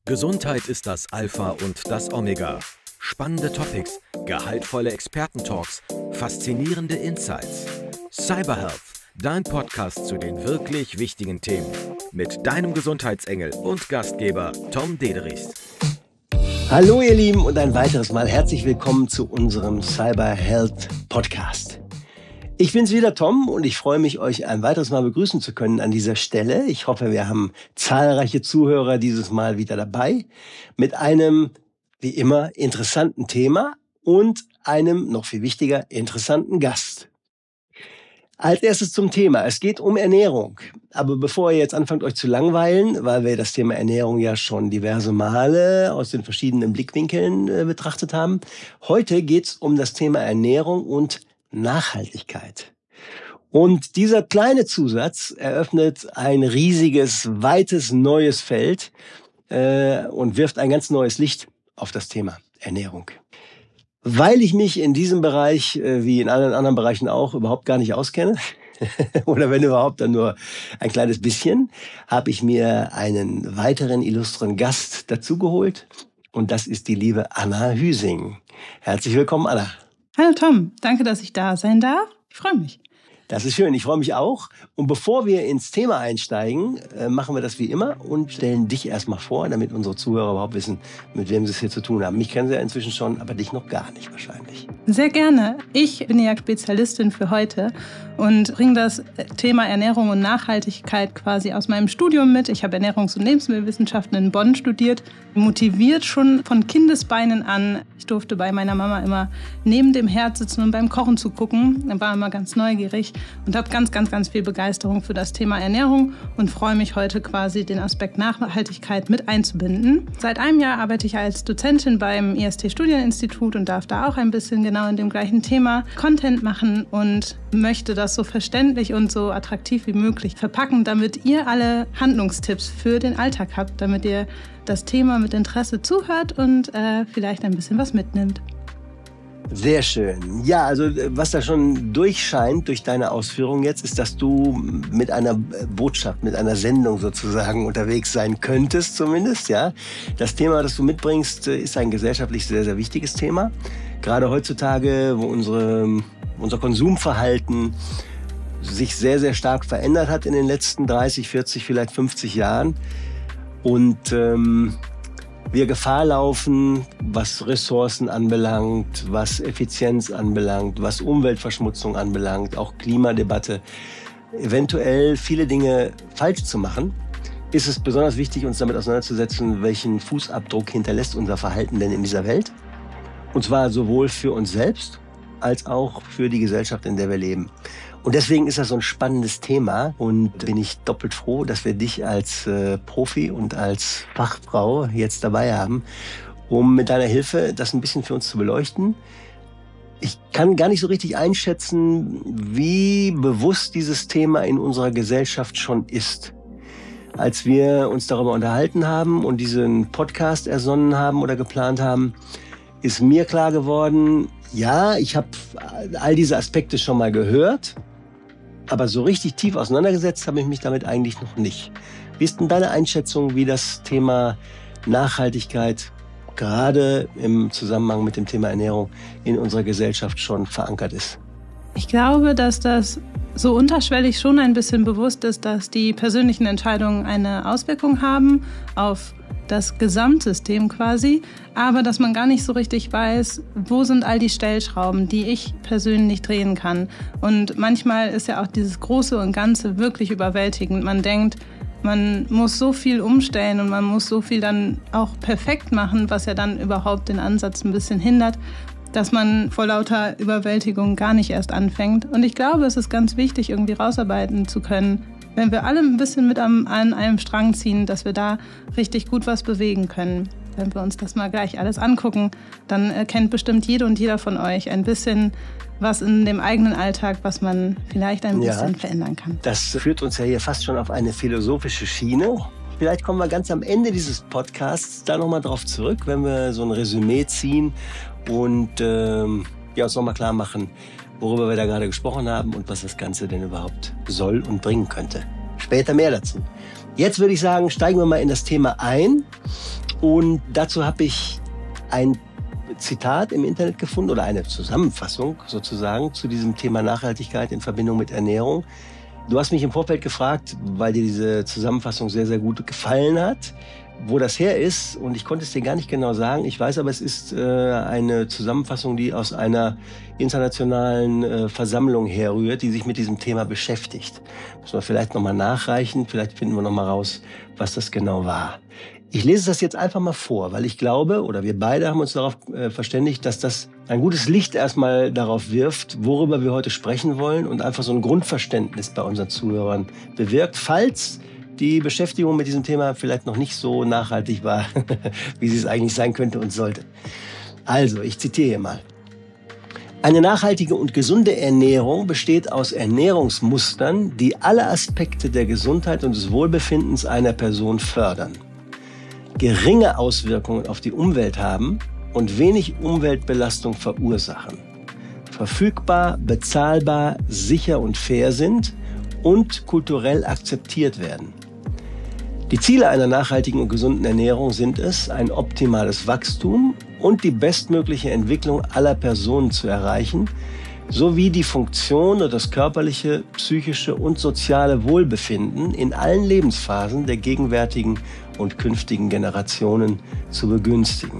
Gesundheit ist das Alpha und das Omega. Spannende Topics, gehaltvolle Expertentalks, faszinierende Insights. Cyberhealth, dein Podcast zu den wirklich wichtigen Themen. Mit deinem Gesundheitsengel und Gastgeber Tom Dederichs. Hallo ihr Lieben und ein weiteres Mal herzlich willkommen zu unserem Cyberhealth Podcast. Ich bin's wieder, Tom, und ich freue mich, euch ein weiteres Mal begrüßen zu können an dieser Stelle. Ich hoffe, wir haben zahlreiche Zuhörer dieses Mal wieder dabei mit einem, wie immer, interessanten Thema und einem, noch viel wichtiger, interessanten Gast. Als erstes zum Thema. Es geht um Ernährung. Aber bevor ihr jetzt anfangt, euch zu langweilen, weil wir das Thema Ernährung ja schon diverse Male aus den verschiedenen Blickwinkeln betrachtet haben, heute geht's um das Thema Ernährung und Nachhaltigkeit. Und dieser kleine Zusatz eröffnet ein riesiges, weites, neues Feld und wirft ein ganz neues Licht auf das Thema Ernährung. Weil ich mich in diesem Bereich, wie in allen anderen Bereichen auch, überhaupt gar nicht auskenne, oder wenn überhaupt, dann nur ein kleines bisschen, habe ich mir einen weiteren illustren Gast dazugeholt. Und das ist die liebe Anna Hüsing. Herzlich willkommen, Anna. Hallo Tom, danke, dass ich da sein darf. Ich freue mich. Das ist schön, ich freue mich auch. Und bevor wir ins Thema einsteigen, machen wir das wie immer und stellen dich erstmal vor, damit unsere Zuhörer überhaupt wissen, mit wem sie es hier zu tun haben. Mich kennen sie ja inzwischen schon, aber dich noch gar nicht wahrscheinlich. Sehr gerne. Ich bin ja Spezialistin für heute und bringe das Thema Ernährung und Nachhaltigkeit quasi aus meinem Studium mit. Ich habe Ernährungs- und Lebensmittelwissenschaften in Bonn studiert, motiviert schon von Kindesbeinen an. Ich durfte bei meiner Mama immer neben dem Herd sitzen und beim Kochen zu gucken. Ich war immer ganz neugierig und habe ganz viel Begeisterung für das Thema Ernährung und freue mich heute quasi, den Aspekt Nachhaltigkeit mit einzubinden. Seit einem Jahr arbeite ich als Dozentin beim IST-Studieninstitut und darf da auch ein bisschen genau in dem gleichen Thema Content machen und möchte das so verständlich und so attraktiv wie möglich verpacken, damit ihr alle Handlungstipps für den Alltag habt, damit ihr das Thema mit Interesse zuhört und vielleicht ein bisschen was mitnimmt. Sehr schön. Ja, also was da schon durchscheint durch deine Ausführungen jetzt, ist, dass du mit einer Botschaft, mit einer Sendung sozusagen unterwegs sein könntest zumindest. Ja, das Thema, das du mitbringst, ist ein gesellschaftlich sehr, sehr wichtiges Thema. Gerade heutzutage, wo unser Konsumverhalten sich sehr, sehr stark verändert hat in den letzten 30, 40, vielleicht 50 Jahren. Und wir Gefahr laufen, was Ressourcen anbelangt, was Effizienz anbelangt, was Umweltverschmutzung anbelangt, auch Klimadebatte, eventuell viele Dinge falsch zu machen, ist es besonders wichtig, uns damit auseinanderzusetzen, welchen Fußabdruck hinterlässt unser Verhalten denn in dieser Welt. Und zwar sowohl für uns selbst als auch für die Gesellschaft, in der wir leben. Und deswegen ist das so ein spannendes Thema und bin ich doppelt froh, dass wir dich als Profi und als Fachfrau jetzt dabei haben, um mit deiner Hilfe das ein bisschen für uns zu beleuchten. Ich kann gar nicht so richtig einschätzen, wie bewusst dieses Thema in unserer Gesellschaft schon ist. Als wir uns darüber unterhalten haben und diesen Podcast ersonnen haben oder geplant haben, ist mir klar geworden, ja, ich habe all diese Aspekte schon mal gehört, aber so richtig tief auseinandergesetzt habe ich mich damit eigentlich noch nicht. Wie ist denn deine Einschätzung, wie das Thema Nachhaltigkeit gerade im Zusammenhang mit dem Thema Ernährung in unserer Gesellschaft schon verankert ist? Ich glaube, dass das so unterschwellig schon ein bisschen bewusst ist, dass die persönlichen Entscheidungen eine Auswirkung haben auf das Gesamtsystem quasi, aber dass man gar nicht so richtig weiß, wo sind all die Stellschrauben, die ich persönlich drehen kann. Und manchmal ist ja auch dieses Große und Ganze wirklich überwältigend. Man denkt, man muss so viel umstellen und man muss so viel dann auch perfekt machen, was ja dann überhaupt den Ansatz ein bisschen hindert, dass man vor lauter Überwältigung gar nicht erst anfängt. Und ich glaube, es ist ganz wichtig, irgendwie rausarbeiten zu können, wenn wir alle ein bisschen mit an einem Strang ziehen, dass wir da richtig gut was bewegen können. Wenn wir uns das mal gleich alles angucken, dann kennt bestimmt jede und jeder von euch ein bisschen was in dem eigenen Alltag, was man vielleicht ein bisschen verändern kann. Das führt uns ja hier fast schon auf eine philosophische Schiene. Vielleicht kommen wir ganz am Ende dieses Podcasts da nochmal drauf zurück, wenn wir so ein Resümee ziehen und uns nochmal klar machen, worüber wir da gerade gesprochen haben und was das Ganze denn überhaupt soll und bringen könnte. Später mehr dazu. Jetzt würde ich sagen, steigen wir mal in das Thema ein Und dazu habe ich ein Zitat im Internet gefunden oder eine Zusammenfassung sozusagen zu diesem Thema Nachhaltigkeit in Verbindung mit Ernährung. Du hast mich im Vorfeld gefragt, weil dir diese Zusammenfassung sehr, sehr gut gefallen hat, wo das her ist. Und ich konnte es dir gar nicht genau sagen. Ich weiß aber, es ist eine Zusammenfassung, die aus einer internationalen Versammlung herrührt, die sich mit diesem Thema beschäftigt. Müssen wir vielleicht nochmal nachreichen. Vielleicht finden wir nochmal raus, was das genau war. Ich lese das jetzt einfach mal vor, weil ich glaube, oder wir beide haben uns darauf verständigt, dass das ein gutes Licht erstmal darauf wirft, worüber wir heute sprechen wollen und einfach so ein Grundverständnis bei unseren Zuhörern bewirkt, falls die Beschäftigung mit diesem Thema vielleicht noch nicht so nachhaltig war, wie sie es eigentlich sein könnte und sollte. Also, ich zitiere hier mal. Eine nachhaltige und gesunde Ernährung besteht aus Ernährungsmustern, die alle Aspekte der Gesundheit und des Wohlbefindens einer Person fördern, geringe Auswirkungen auf die Umwelt haben und wenig Umweltbelastung verursachen, verfügbar, bezahlbar, sicher und fair sind und kulturell akzeptiert werden. Die Ziele einer nachhaltigen und gesunden Ernährung sind es, ein optimales Wachstum und die bestmögliche Entwicklung aller Personen zu erreichen, sowie die Funktion und das körperliche, psychische und soziale Wohlbefinden in allen Lebensphasen der gegenwärtigen und künftigen Generationen zu begünstigen.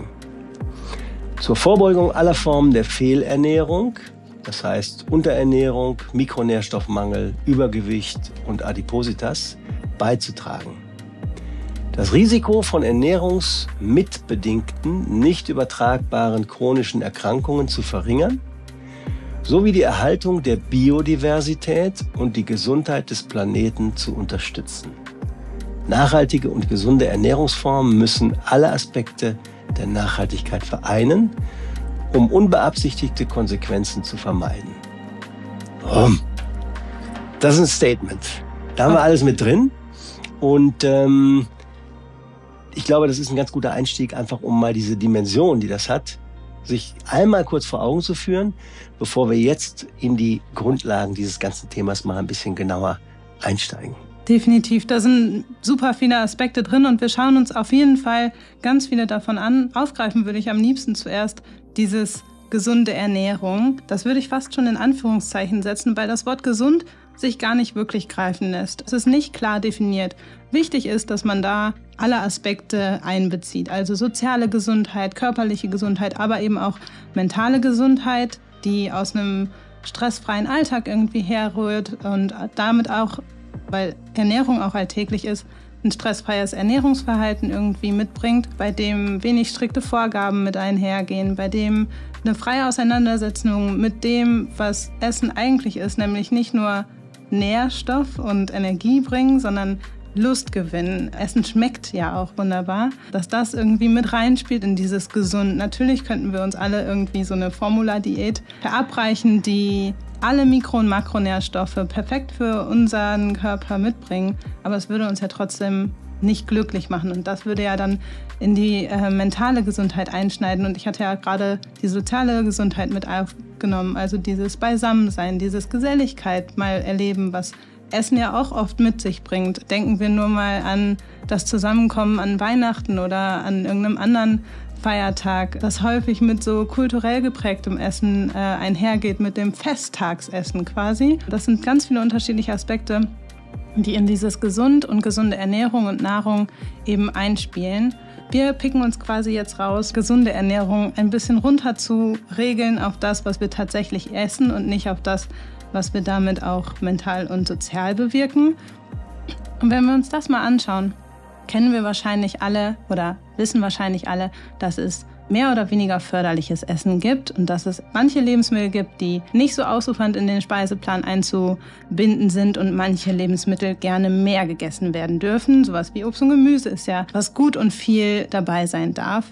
Zur Vorbeugung aller Formen der Fehlernährung, das heißt Unterernährung, Mikronährstoffmangel, Übergewicht und Adipositas, beizutragen. Das Risiko von ernährungsmitbedingten, nicht übertragbaren chronischen Erkrankungen zu verringern, sowie die Erhaltung der Biodiversität und die Gesundheit des Planeten zu unterstützen. Nachhaltige und gesunde Ernährungsformen müssen alle Aspekte der Nachhaltigkeit vereinen, um unbeabsichtigte Konsequenzen zu vermeiden. Das ist ein Statement. Da haben wir alles mit drin. Und ich glaube, das ist ein ganz guter Einstieg, einfach um mal diese Dimension, die das hat, sich einmal kurz vor Augen zu führen, bevor wir jetzt in die Grundlagen dieses ganzen Themas mal ein bisschen genauer einsteigen. Definitiv, da sind super viele Aspekte drin und wir schauen uns auf jeden Fall ganz viele davon an. Aufgreifen würde ich am liebsten zuerst dieses gesunde Ernährung. Das würde ich fast schon in Anführungszeichen setzen, weil das Wort gesund sich gar nicht wirklich greifen lässt. Es ist nicht klar definiert. Wichtig ist, dass man da alle Aspekte einbezieht, also soziale Gesundheit, körperliche Gesundheit, aber eben auch mentale Gesundheit, die aus einem stressfreien Alltag irgendwie herrührt und damit auch, weil Ernährung auch alltäglich ist, ein stressfreies Ernährungsverhalten irgendwie mitbringt, bei dem wenig strikte Vorgaben mit einhergehen, bei dem eine freie Auseinandersetzung mit dem, was Essen eigentlich ist, nämlich nicht nur Nährstoff und Energie bringen, sondern Lust gewinnen. Essen schmeckt ja auch wunderbar, dass das irgendwie mit reinspielt in dieses Gesund. Natürlich könnten wir uns alle irgendwie so eine Formula-Diät verabreichen, die alle Mikro- und Makronährstoffe perfekt für unseren Körper mitbringen, aber es würde uns ja trotzdem nicht glücklich machen und das würde ja dann in die mentale Gesundheit einschneiden und ich hatte ja gerade die soziale Gesundheit mit aufgenommen, also dieses Beisammensein, dieses Geselligkeit mal erleben, was Essen ja auch oft mit sich bringt. Denken wir nur mal an das Zusammenkommen an Weihnachten oder an irgendeinem anderen Feiertag, das häufig mit so kulturell geprägtem Essen einhergeht, mit dem Festtagsessen quasi. Das sind ganz viele unterschiedliche Aspekte, die in dieses Gesund und gesunde Ernährung und Nahrung eben einspielen. Wir picken uns quasi jetzt raus, gesunde Ernährung ein bisschen runter zu regeln auf das, was wir tatsächlich essen und nicht auf das, was wir damit auch mental und sozial bewirken. Und wenn wir uns das mal anschauen, kennen wir wahrscheinlich alle oder wissen wahrscheinlich alle, dass es mehr oder weniger förderliches Essen gibt und dass es manche Lebensmittel gibt, die nicht so ausufernd in den Speiseplan einzubinden sind und manche Lebensmittel gerne mehr gegessen werden dürfen. Sowas wie Obst und Gemüse ist ja, was gut und viel dabei sein darf.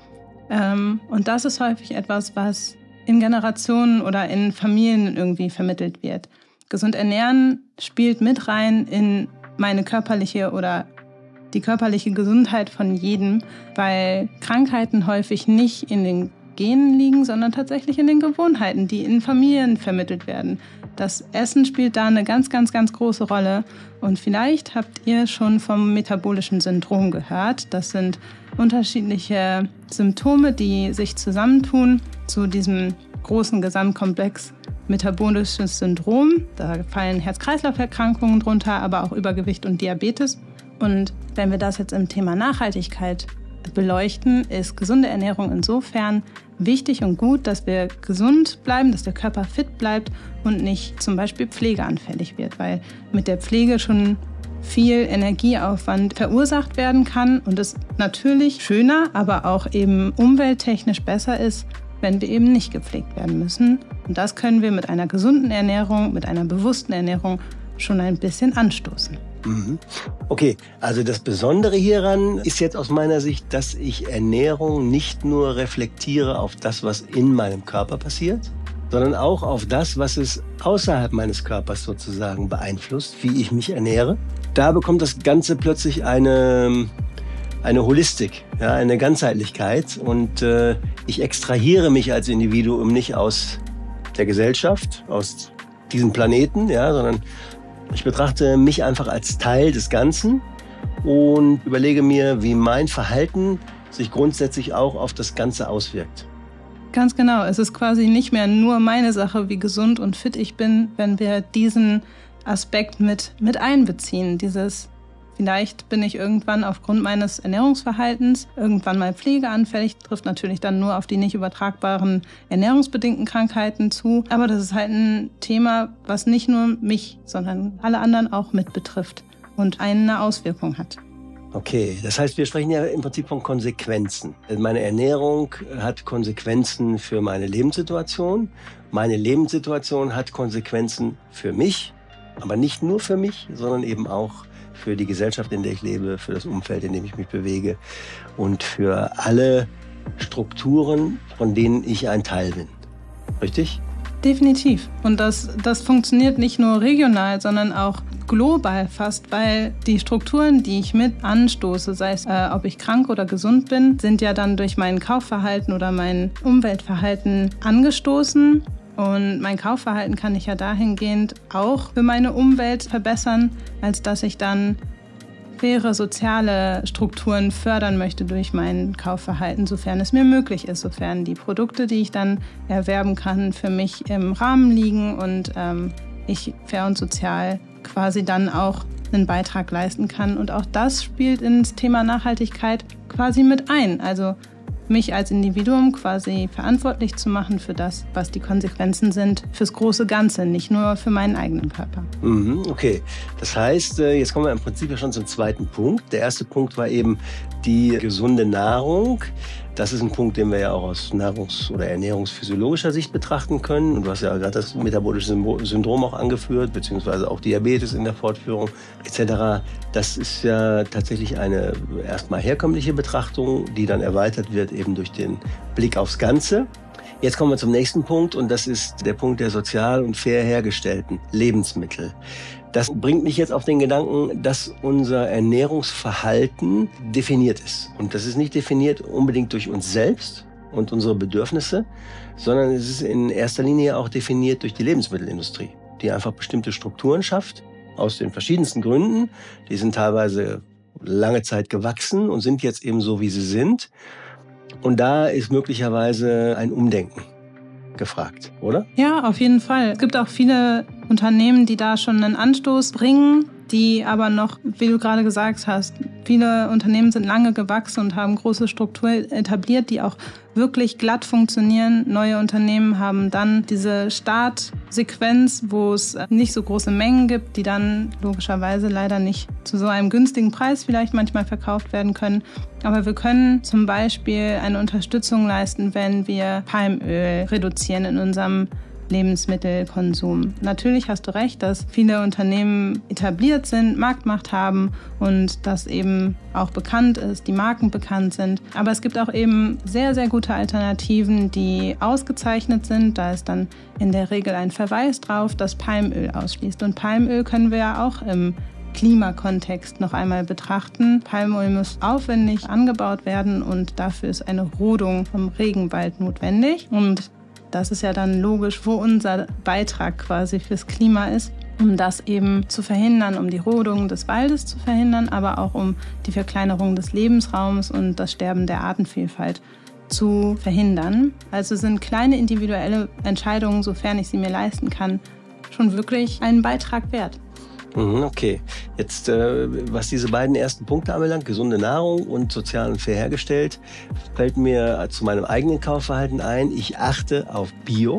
Und das ist häufig etwas, was in Generationen oder in Familien irgendwie vermittelt wird. Gesund ernähren spielt mit rein in meine körperliche oder die körperliche Gesundheit von jedem, weil Krankheiten häufig nicht in den Genen liegen, sondern tatsächlich in den Gewohnheiten, die in Familien vermittelt werden. Das Essen spielt da eine ganz, ganz, ganz große Rolle. Und vielleicht habt ihr schon vom metabolischen Syndrom gehört. Das sind unterschiedliche Symptome, die sich zusammentun zu diesem großen Gesamtkomplex metabolisches Syndrom. Da fallen Herz-Kreislauf-Erkrankungen drunter, aber auch Übergewicht und Diabetes. Und wenn wir das jetzt im Thema Nachhaltigkeit beleuchten, ist gesunde Ernährung insofern wichtig und gut, dass wir gesund bleiben, dass der Körper fit bleibt und nicht zum Beispiel pflegeanfällig wird, weil mit der Pflege schon viel Energieaufwand verursacht werden kann und es natürlich schöner, aber auch eben umwelttechnisch besser ist, wenn wir eben nicht gepflegt werden müssen. Und das können wir mit einer gesunden Ernährung, mit einer bewussten Ernährung schon ein bisschen anstoßen. Okay, also das Besondere hieran ist jetzt aus meiner Sicht, dass ich Ernährung nicht nur reflektiere auf das, was in meinem Körper passiert, sondern auch auf das, was es außerhalb meines Körpers sozusagen beeinflusst, wie ich mich ernähre. Da bekommt das Ganze plötzlich eine Holistik, ja, eine Ganzheitlichkeit und ich extrahiere mich als Individuum nicht aus der Gesellschaft, aus diesem Planeten, ja, sondern ich betrachte mich einfach als Teil des Ganzen und überlege mir, wie mein Verhalten sich grundsätzlich auch auf das Ganze auswirkt. Ganz genau. Es ist quasi nicht mehr nur meine Sache, wie gesund und fit ich bin, wenn wir diesen Aspekt mit einbeziehen. Vielleicht bin ich irgendwann aufgrund meines Ernährungsverhaltens irgendwann mal pflegeanfällig, trifft natürlich dann nur auf die nicht übertragbaren ernährungsbedingten Krankheiten zu. Aber das ist halt ein Thema, was nicht nur mich, sondern alle anderen auch mit betrifft und eine Auswirkung hat. Okay, das heißt, wir sprechen ja im Prinzip von Konsequenzen. Meine Ernährung hat Konsequenzen für meine Lebenssituation. Meine Lebenssituation hat Konsequenzen für mich, aber nicht nur für mich, sondern eben auch für die Gesellschaft, in der ich lebe, für das Umfeld, in dem ich mich bewege und für alle Strukturen, von denen ich ein Teil bin. Richtig? Definitiv. Und das funktioniert nicht nur regional, sondern auch global fast, weil die Strukturen, die ich mit anstoße, sei es, ob ich krank oder gesund bin, sind ja dann durch mein Kaufverhalten oder mein Umweltverhalten angestoßen. Und mein Kaufverhalten kann ich ja dahingehend auch für meine Umwelt verbessern, als dass ich dann faire soziale Strukturen fördern möchte durch mein Kaufverhalten, sofern es mir möglich ist, sofern die Produkte, die ich dann erwerben kann, für mich im Rahmen liegen und ich fair und sozial quasi dann auch einen Beitrag leisten kann. Und auch das spielt ins Thema Nachhaltigkeit quasi mit ein. Also mich als Individuum quasi verantwortlich zu machen für das, was die Konsequenzen sind fürs große Ganze, nicht nur für meinen eigenen Körper. Okay, das heißt, jetzt kommen wir im Prinzip ja schon zum zweiten Punkt. Der erste Punkt war eben die gesunde Nahrung. Das ist ein Punkt, den wir ja auch aus nahrungs- oder ernährungsphysiologischer Sicht betrachten können. Und du hast ja gerade das metabolische Syndrom auch angeführt, beziehungsweise auch Diabetes in der Fortführung etc. Das ist ja tatsächlich eine erstmal herkömmliche Betrachtung, die dann erweitert wird eben durch den Blick aufs Ganze. Jetzt kommen wir zum nächsten Punkt und das ist der Punkt der sozial und fair hergestellten Lebensmittel. Das bringt mich jetzt auf den Gedanken, dass unser Ernährungsverhalten definiert ist. Und das ist nicht definiert unbedingt durch uns selbst und unsere Bedürfnisse, sondern es ist in erster Linie auch definiert durch die Lebensmittelindustrie, die einfach bestimmte Strukturen schafft, aus den verschiedensten Gründen. Die sind teilweise lange Zeit gewachsen und sind jetzt eben so, wie sie sind. Und da ist möglicherweise ein Umdenken gefragt, oder? Ja, auf jeden Fall. Es gibt auch viele Unternehmen, die da schon einen Anstoß bringen, die aber noch, wie du gerade gesagt hast, viele Unternehmen sind lange gewachsen und haben große Strukturen etabliert, die auch wirklich glatt funktionieren. Neue Unternehmen haben dann diese Startsequenz, wo es nicht so große Mengen gibt, die dann logischerweise leider nicht zu so einem günstigen Preis vielleicht manchmal verkauft werden können. Aber wir können zum Beispiel eine Unterstützung leisten, wenn wir Palmöl reduzieren in unserem Lebensmittelkonsum. Natürlich hast du recht, dass viele Unternehmen etabliert sind, Marktmacht haben und dass eben auch bekannt ist, die Marken bekannt sind. Aber es gibt auch eben sehr, sehr gute Alternativen, die ausgezeichnet sind. Da ist dann in der Regel ein Verweis drauf, das Palmöl ausschließt. Und Palmöl können wir ja auch im Klimakontext noch einmal betrachten. Palmöl muss aufwendig angebaut werden und dafür ist eine Rodung vom Regenwald notwendig. Und das ist ja dann logisch, wo unser Beitrag quasi fürs Klima ist. um das eben zu verhindern, um die Rodung des Waldes zu verhindern, aber auch um die Verkleinerung des Lebensraums und das Sterben der Artenvielfalt zu verhindern. Also sind kleine individuelle Entscheidungen, sofern ich sie mir leisten kann, schon wirklich einen Beitrag wert. Okay, jetzt was diese beiden ersten Punkte anbelangt, gesunde Nahrung und sozial und fair hergestellt, fällt mir zu meinem eigenen Kaufverhalten ein, ich achte auf Bio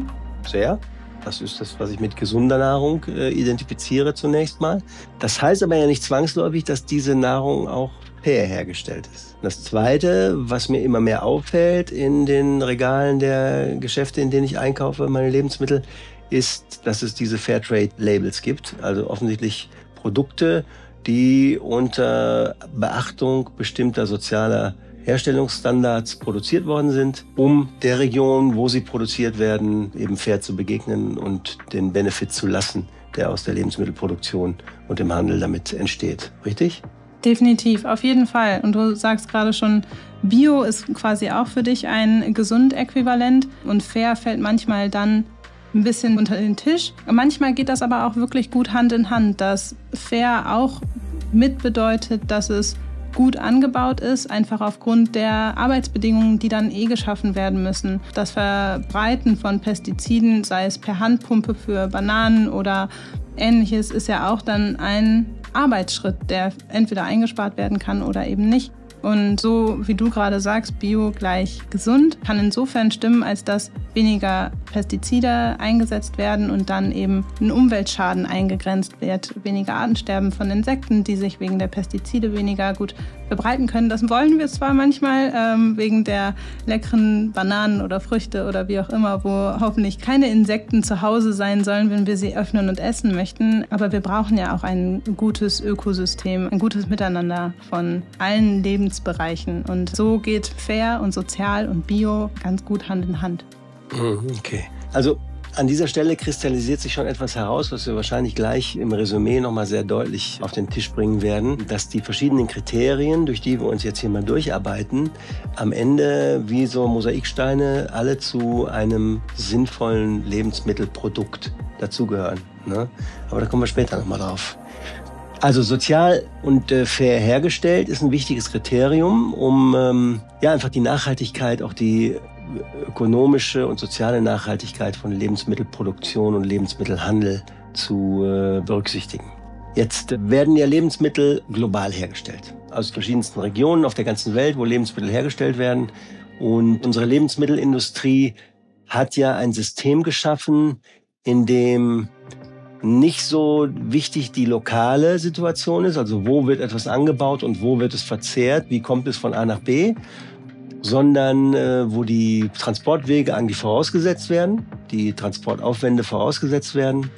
sehr. Das ist das, was ich mit gesunder Nahrung identifiziere zunächst mal. Das heißt aber ja nicht zwangsläufig, dass diese Nahrung auch fair hergestellt ist. Das Zweite, was mir immer mehr auffällt in den Regalen der Geschäfte, in denen ich einkaufe, meine Lebensmittel, ist, dass es diese Fairtrade-Labels gibt. Also offensichtlich Produkte, die unter Beachtung bestimmter sozialer Herstellungsstandards produziert worden sind, um der Region, wo sie produziert werden, eben fair zu begegnen und den Benefit zu lassen, der aus der Lebensmittelproduktion und dem Handel damit entsteht. Richtig? Definitiv, auf jeden Fall. Und du sagst gerade schon, Bio ist quasi auch für dich ein Gesund-Äquivalent und fair fällt manchmal dann ein bisschen unter den Tisch. Manchmal geht das aber auch wirklich gut Hand in Hand, dass fair auch mit bedeutet, dass es gut angebaut ist, einfach aufgrund der Arbeitsbedingungen, die dann geschaffen werden müssen. Das Verbreiten von Pestiziden, sei es per Handpumpe für Bananen oder Ähnliches, ist ja auch dann ein Arbeitsschritt, der entweder eingespart werden kann oder eben nicht. Und so, wie du gerade sagst, Bio gleich gesund, kann insofern stimmen, als dass weniger Pestizide eingesetzt werden und dann eben ein Umweltschaden eingegrenzt wird. Weniger Artensterben von Insekten, die sich wegen der Pestizide weniger gut verbreiten können. Das wollen wir zwar manchmal wegen der leckeren Bananen oder Früchte oder wie auch immer, wo hoffentlich keine Insekten zu Hause sein sollen, wenn wir sie öffnen und essen möchten. Aber wir brauchen ja auch ein gutes Ökosystem, ein gutes Miteinander von allen Lebensbereichen. Und so geht fair und sozial und bio ganz gut Hand in Hand. Okay. Also an dieser Stelle kristallisiert sich schon etwas heraus, was wir wahrscheinlich gleich im Resümee nochmal sehr deutlich auf den Tisch bringen werden, dass die verschiedenen Kriterien, durch die wir uns jetzt hier mal durcharbeiten, am Ende wie so Mosaiksteine alle zu einem sinnvollen Lebensmittelprodukt dazugehören. Ne? Aber da kommen wir später nochmal drauf. Also sozial und fair hergestellt ist ein wichtiges Kriterium, um einfach die Nachhaltigkeit, auch die ökonomische und soziale Nachhaltigkeit von Lebensmittelproduktion und Lebensmittelhandel zu berücksichtigen. Jetzt werden ja Lebensmittel global hergestellt. Aus verschiedensten Regionen auf der ganzen Welt, wo Lebensmittel hergestellt werden. Und unsere Lebensmittelindustrie hat ja ein System geschaffen, in dem nicht so wichtig die lokale Situation ist, also wo wird etwas angebaut und wo wird es verzehrt, wie kommt es von A nach B, sondern wo die Transportwege eigentlich vorausgesetzt werden, die Transportaufwände vorausgesetzt werden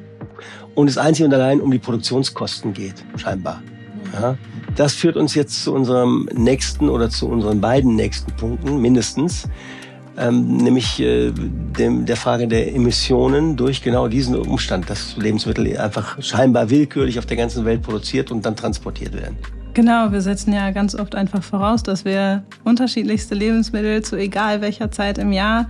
und es einzig und allein um die Produktionskosten geht, scheinbar. Ja, das führt uns jetzt zu unserem nächsten oder zu unseren beiden nächsten Punkten, mindestens, nämlich der Frage der Emissionen durch genau diesen Umstand, dass Lebensmittel einfach scheinbar willkürlich auf der ganzen Welt produziert und dann transportiert werden. Genau, wir setzen ja ganz oft einfach voraus, dass wir unterschiedlichste Lebensmittel zu egal welcher Zeit im Jahr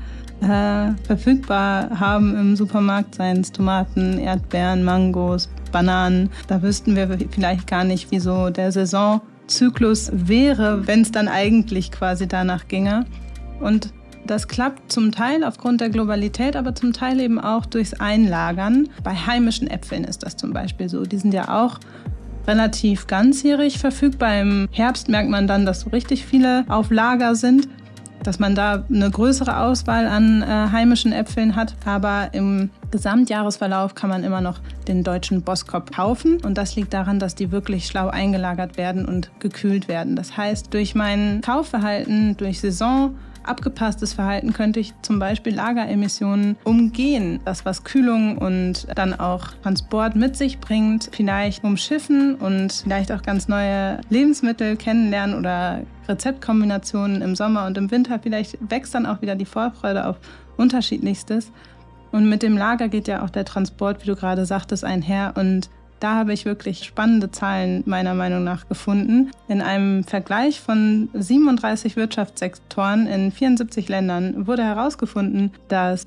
verfügbar haben im Supermarkt, seien es Tomaten, Erdbeeren, Mangos, Bananen. Da wüssten wir vielleicht gar nicht, wie so der Saisonzyklus wäre, wenn es dann eigentlich quasi danach ginge. Und das klappt zum Teil aufgrund der Globalität, aber zum Teil eben auch durchs Einlagern. Bei heimischen Äpfeln ist das zum Beispiel so. Die sind ja auch relativ ganzjährig verfügbar. Im Herbst merkt man dann, dass so richtig viele auf Lager sind, dass man da eine größere Auswahl an heimischen Äpfeln hat. Aber im Gesamtjahresverlauf kann man immer noch den deutschen Boskop kaufen. Und das liegt daran, dass die wirklich schlau eingelagert werden und gekühlt werden. Das heißt, durch mein Kaufverhalten, durch Saison, abgepasstes Verhalten könnte ich zum Beispiel Lageremissionen umgehen. Das, was Kühlung und dann auch Transport mit sich bringt, vielleicht umschiffen und vielleicht auch ganz neue Lebensmittel kennenlernen oder Rezeptkombinationen im Sommer und im Winter. Vielleicht wächst dann auch wieder die Vorfreude auf Unterschiedlichstes. Und mit dem Lager geht ja auch der Transport, wie du gerade sagtest, einher. Und Da habe ich wirklich spannende Zahlen meiner Meinung nach gefunden. In einem Vergleich von 37 Wirtschaftssektoren in 74 Ländern wurde herausgefunden, dass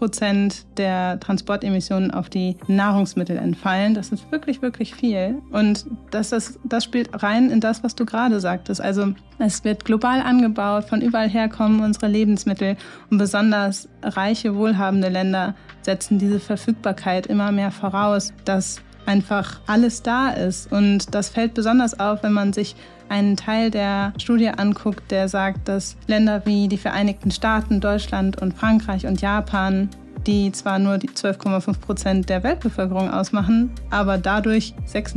30% der Transportemissionen auf die Nahrungsmittel entfallen. Das ist wirklich, wirklich viel. Und das spielt rein in das, was du gerade sagtest. Also es wird global angebaut, von überall her kommen unsere Lebensmittel und besonders reiche, wohlhabende Länder setzen diese Verfügbarkeit immer mehr voraus, dass einfach alles da ist. Und das fällt besonders auf, wenn man sich einen Teil der Studie anguckt, der sagt, dass Länder wie die Vereinigten Staaten, Deutschland und Frankreich und Japan, die zwar nur die 12,5% der Weltbevölkerung ausmachen, aber dadurch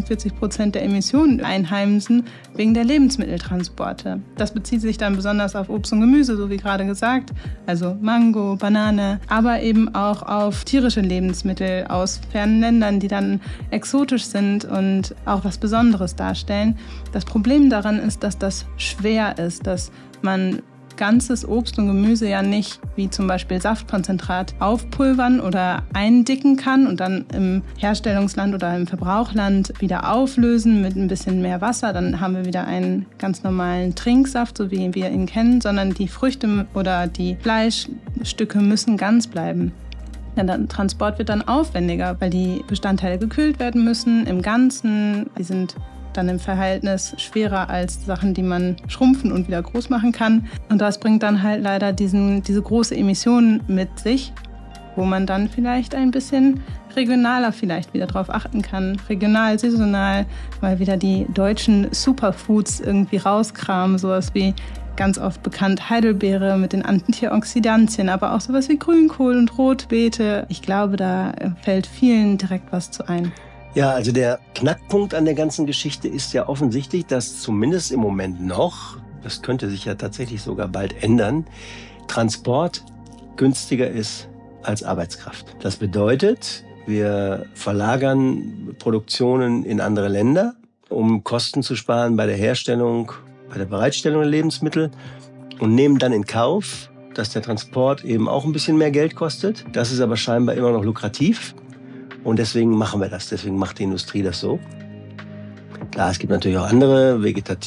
46% der Emissionen einheimsen wegen der Lebensmitteltransporte. Das bezieht sich dann besonders auf Obst und Gemüse, so wie gerade gesagt, also Mango, Banane, aber eben auch auf tierische Lebensmittel aus fernen Ländern, die dann exotisch sind und auch was Besonderes darstellen. Das Problem daran ist, dass das schwer ist, dass man ganzes Obst und Gemüse ja nicht, wie zum Beispiel Saftkonzentrat, aufpulvern oder eindicken kann und dann im Herstellungsland oder im Verbrauchland wieder auflösen mit ein bisschen mehr Wasser. Dann haben wir wieder einen ganz normalen Trinksaft, so wie wir ihn kennen, sondern die Früchte oder die Fleischstücke müssen ganz bleiben. Ja, der Transport wird dann aufwendiger, weil die Bestandteile gekühlt werden müssen im Ganzen. Die sind dann im Verhältnis schwerer als Sachen, die man schrumpfen und wieder groß machen kann. Und das bringt dann halt leider diese große Emission mit sich, wo man dann vielleicht ein bisschen regionaler vielleicht wieder drauf achten kann. Regional, saisonal, mal wieder die deutschen Superfoods irgendwie rauskramen, sowas wie ganz oft bekannt Heidelbeere mit den Antioxidantien, aber auch sowas wie Grünkohl und Rotbeete. Ich glaube, da fällt vielen direkt was zu ein. Ja, also der Knackpunkt an der ganzen Geschichte ist ja offensichtlich, dass zumindest im Moment noch, das könnte sich ja tatsächlich sogar bald ändern, Transport günstiger ist als Arbeitskraft. Das bedeutet, wir verlagern Produktionen in andere Länder, um Kosten zu sparen bei der Herstellung, bei der Bereitstellung der Lebensmittel und nehmen dann in Kauf, dass der Transport eben auch ein bisschen mehr Geld kostet. Das ist aber scheinbar immer noch lukrativ. Und deswegen machen wir das. Deswegen macht die Industrie das so. Klar, es gibt natürlich auch andere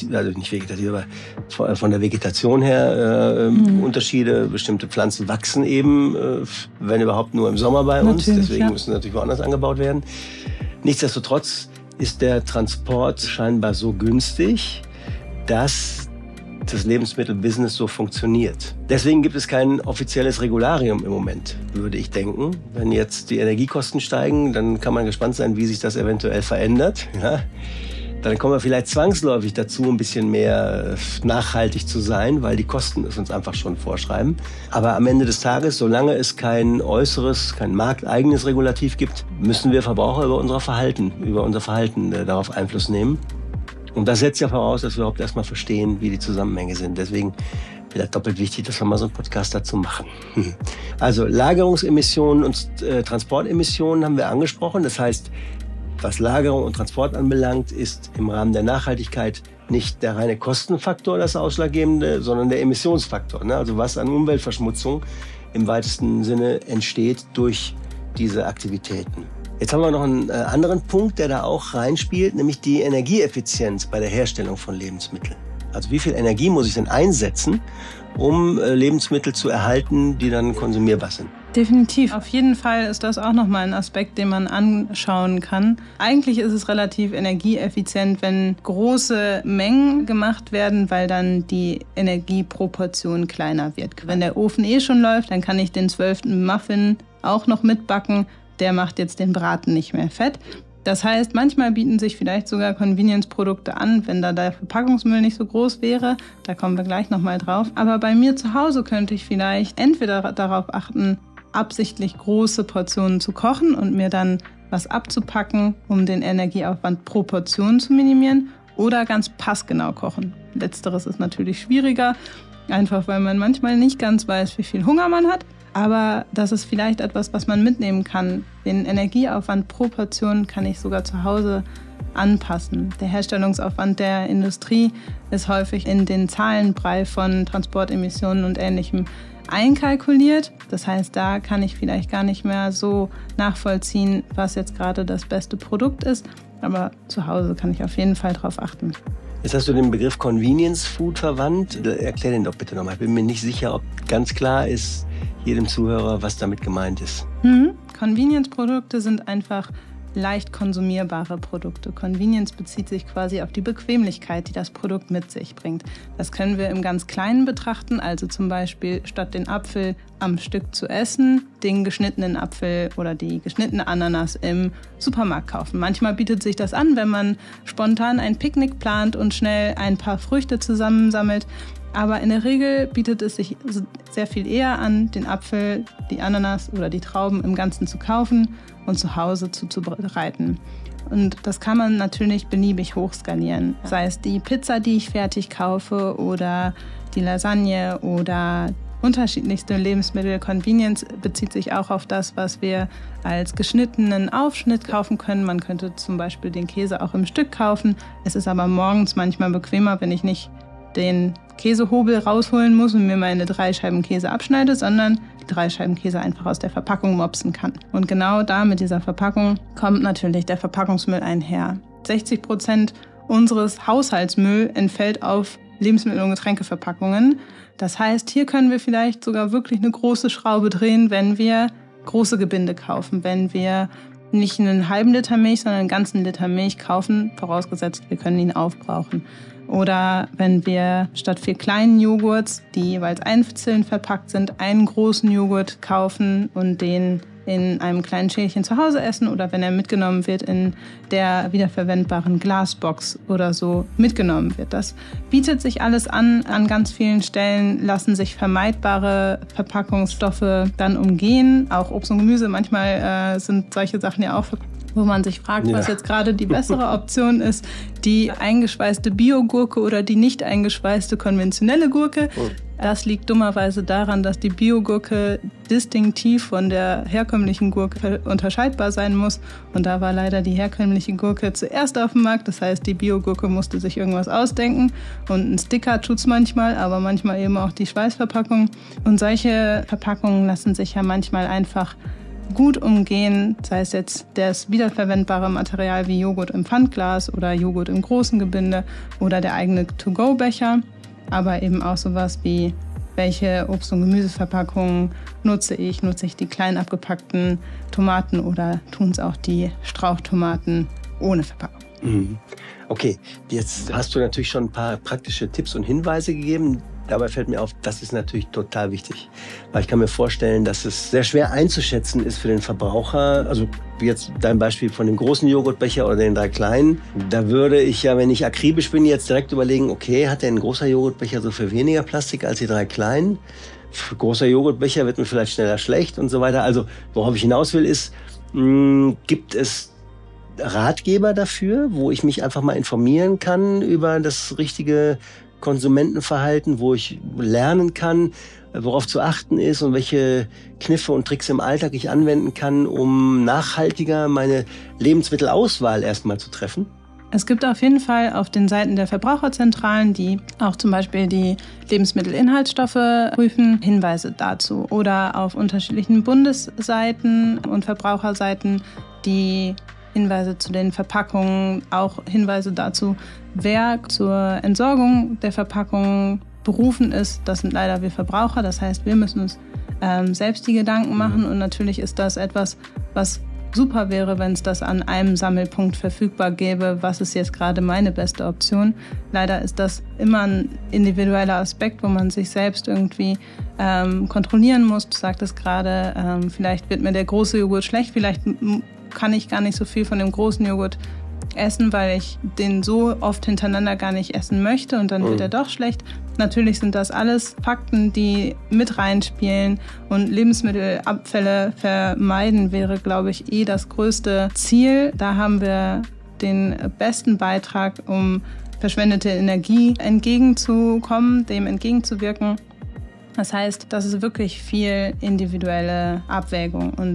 aber von der Vegetation her Unterschiede. Bestimmte Pflanzen wachsen eben, wenn überhaupt nur im Sommer bei uns. Natürlich, deswegen müssen natürlich woanders angebaut werden. Nichtsdestotrotz ist der Transport scheinbar so günstig, dass das Lebensmittelbusiness so funktioniert. Deswegen gibt es kein offizielles Regularium im Moment, würde ich denken. Wenn jetzt die Energiekosten steigen, dann kann man gespannt sein, wie sich das eventuell verändert. Ja? Dann kommen wir vielleicht zwangsläufig dazu, ein bisschen mehr nachhaltig zu sein, weil die Kosten es uns einfach schon vorschreiben. Aber am Ende des Tages, solange es kein äußeres, kein markteigenes Regulativ gibt, müssen wir Verbraucher über unser Verhalten darauf Einfluss nehmen. Und das setzt ja voraus, dass wir überhaupt erstmal verstehen, wie die Zusammenhänge sind. Deswegen vielleicht doppelt wichtig, dass wir mal so einen Podcast dazu machen. Also Lagerungsemissionen und Transportemissionen haben wir angesprochen. Das heißt, was Lagerung und Transport anbelangt, ist im Rahmen der Nachhaltigkeit nicht der reine Kostenfaktor das Ausschlaggebende, sondern der Emissionsfaktor. Also was an Umweltverschmutzung im weitesten Sinne entsteht durch diese Aktivitäten. Jetzt haben wir noch einen anderen Punkt, der da auch reinspielt, nämlich die Energieeffizienz bei der Herstellung von Lebensmitteln. Also wie viel Energie muss ich denn einsetzen, um Lebensmittel zu erhalten, die dann konsumierbar sind? Definitiv. Auf jeden Fall ist das auch nochmal ein Aspekt, den man anschauen kann. Eigentlich ist es relativ energieeffizient, wenn große Mengen gemacht werden, weil dann die Energieproportion kleiner wird. Wenn der Ofen schon läuft, dann kann ich den 12. Muffin auch noch mitbacken. Der macht jetzt den Braten nicht mehr fett. Das heißt, manchmal bieten sich vielleicht sogar Convenience-Produkte an, wenn da der Verpackungsmüll nicht so groß wäre. Da kommen wir gleich nochmal drauf. Aber bei mir zu Hause könnte ich vielleicht entweder darauf achten, absichtlich große Portionen zu kochen und mir dann was abzupacken, um den Energieaufwand pro Portion zu minimieren, oder ganz passgenau kochen. Letzteres ist natürlich schwieriger, einfach weil man manchmal nicht ganz weiß, wie viel Hunger man hat. Aber das ist vielleicht etwas, was man mitnehmen kann. Den Energieaufwand pro Portion kann ich sogar zu Hause anpassen. Der Herstellungsaufwand der Industrie ist häufig in den Zahlenbrei von Transportemissionen und Ähnlichem einkalkuliert. Das heißt, da kann ich vielleicht gar nicht mehr so nachvollziehen, was jetzt gerade das beste Produkt ist. Aber zu Hause kann ich auf jeden Fall drauf achten. Jetzt hast du den Begriff Convenience Food verwandt. Erklär den doch bitte nochmal. Ich bin mir nicht sicher, ob ganz klar ist jedem Zuhörer, was damit gemeint ist. Convenience-Produkte sind einfach leicht konsumierbare Produkte. Convenience bezieht sich quasi auf die Bequemlichkeit, die das Produkt mit sich bringt. Das können wir im ganz Kleinen betrachten, also zum Beispiel statt den Apfel am Stück zu essen, den geschnittenen Apfel oder die geschnittene Ananas im Supermarkt kaufen. Manchmal bietet sich das an, wenn man spontan ein Picknick plant und schnell ein paar Früchte zusammensammelt. Aber in der Regel bietet es sich sehr viel eher an, den Apfel, die Ananas oder die Trauben im Ganzen zu kaufen und zu Hause zuzubereiten. Und das kann man natürlich beliebig hochskalieren. Sei es die Pizza, die ich fertig kaufe, oder die Lasagne oder unterschiedlichste Lebensmittel. Convenience bezieht sich auch auf das, was wir als geschnittenen Aufschnitt kaufen können. Man könnte zum Beispiel den Käse auch im Stück kaufen. Es ist aber morgens manchmal bequemer, wenn ich nicht den Käsehobel rausholen muss und mir meine 3 Scheiben Käse abschneide, sondern die 3 Scheiben Käse einfach aus der Verpackung mopsen kann. Und genau da mit dieser Verpackung kommt natürlich der Verpackungsmüll einher. 60% unseres Haushaltsmüll entfällt auf Lebensmittel- und Getränkeverpackungen. Das heißt, hier können wir vielleicht sogar wirklich eine große Schraube drehen, wenn wir große Gebinde kaufen, wenn wir nicht einen halben Liter Milch, sondern einen ganzen Liter Milch kaufen, vorausgesetzt, wir können ihn aufbrauchen. Oder wenn wir statt 4 kleinen Joghurts, die jeweils einzeln verpackt sind, einen großen Joghurt kaufen und den in einem kleinen Schälchen zu Hause essen, oder wenn er mitgenommen wird in der wiederverwendbaren Glasbox oder so mitgenommen wird. Das bietet sich alles an ganz vielen Stellen lassen sich vermeidbare Verpackungsstoffe dann umgehen. Auch Obst und Gemüse, manchmal sind solche Sachen ja auch verpackt, wo man sich fragt, was jetzt gerade die bessere Option ist, die eingeschweißte Biogurke oder die nicht eingeschweißte konventionelle Gurke. Das liegt dummerweise daran, dass die Biogurke distinktiv von der herkömmlichen Gurke unterscheidbar sein muss. Und da war leider die herkömmliche Gurke zuerst auf dem Markt. Das heißt, die Biogurke musste sich irgendwas ausdenken. Und ein Sticker tut's manchmal, aber manchmal eben auch die Schweißverpackung. Und solche Verpackungen lassen sich ja manchmal einfach gut umgehen, sei es jetzt das wiederverwendbare Material wie Joghurt im Pfandglas oder Joghurt im großen Gebinde oder der eigene To-Go-Becher, aber eben auch sowas wie, welche Obst- und Gemüseverpackungen nutze ich die klein abgepackten Tomaten oder tun es auch die Strauchtomaten ohne Verpackung. Okay, jetzt hast du natürlich schon ein paar praktische Tipps und Hinweise gegeben. Dabei fällt mir auf, das ist natürlich total wichtig. Weil ich kann mir vorstellen, dass es sehr schwer einzuschätzen ist für den Verbraucher. Also wie jetzt dein Beispiel von dem großen Joghurtbecher oder den 3 kleinen. Da würde ich ja, wenn ich akribisch bin, jetzt direkt überlegen, okay, hat denn ein großer Joghurtbecher so viel weniger Plastik als die 3 kleinen? Großer Joghurtbecher wird mir vielleicht schneller schlecht und so weiter. Also worauf ich hinaus will ist, gibt es Ratgeber dafür, wo ich mich einfach mal informieren kann über das richtige Konsumentenverhalten, wo ich lernen kann, worauf zu achten ist und welche Kniffe und Tricks im Alltag ich anwenden kann, um nachhaltiger meine Lebensmittelauswahl erstmal zu treffen? Es gibt auf jeden Fall auf den Seiten der Verbraucherzentralen, die auch zum Beispiel die Lebensmittelinhaltsstoffe prüfen, Hinweise dazu. Oder auf unterschiedlichen Bundesseiten und Verbraucherseiten die Hinweise zu den Verpackungen, auch Hinweise dazu, wer zur Entsorgung der Verpackungen berufen ist. Das sind leider wir Verbraucher, das heißt, wir müssen uns selbst die Gedanken machen und natürlich ist das etwas, was super wäre, wenn es das an einem Sammelpunkt verfügbar gäbe, was ist jetzt gerade meine beste Option. Leider ist das immer ein individueller Aspekt, wo man sich selbst irgendwie kontrollieren muss. Du sagtest gerade, vielleicht wird mir der große Joghurt schlecht, vielleicht kann ich gar nicht so viel von dem großen Joghurt essen, weil ich den so oft hintereinander gar nicht essen möchte und dann wird er doch schlecht. Natürlich sind das alles Fakten, die mit reinspielen und Lebensmittelabfälle vermeiden wäre, glaube ich, das größte Ziel. Da haben wir den besten Beitrag, um verschwendete Energie entgegenzukommen, dem entgegenzuwirken. Das heißt, das ist wirklich viel individuelle Abwägung und